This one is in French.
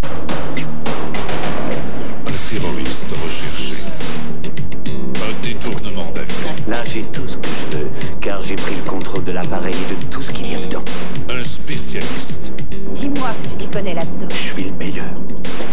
Un terroriste recherché. Un détournement d'affaires. Là, j'ai tout ce que je veux, car j'ai pris le contrôle de l'appareil et de tout ce qu'il y a dedans. Un spécialiste. Dis-moi que tu t'y connais là-dedans. Je suis le meilleur.